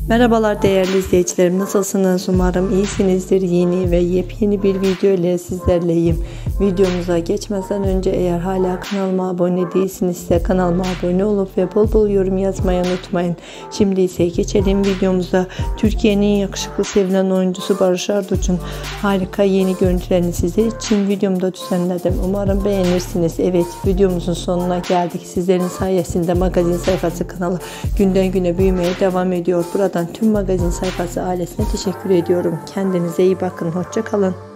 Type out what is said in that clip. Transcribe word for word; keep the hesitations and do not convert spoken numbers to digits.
Merhabalar değerli izleyicilerim, nasılsınız? Umarım iyisinizdir. Yeni ve yepyeni bir video ile sizlerleyim. Videomuza geçmeden önce eğer hala kanalıma abone değilsinizse kanalıma abone olup ve bol bol yorum yazmayı unutmayın. Şimdi ise geçelim videomuza. Türkiye'nin yakışıklı sevilen oyuncusu Barış Arduç'un harika yeni görüntülerini sizler için videomda düzenledim. Umarım beğenirsiniz. Evet, videomuzun sonuna geldik. Sizlerin sayesinde magazin sayfası kanalı günden güne büyümeye devam ediyor. Burada tüm magazin sayfası ailesine teşekkür ediyorum. Kendinize iyi bakın. Hoşça kalın.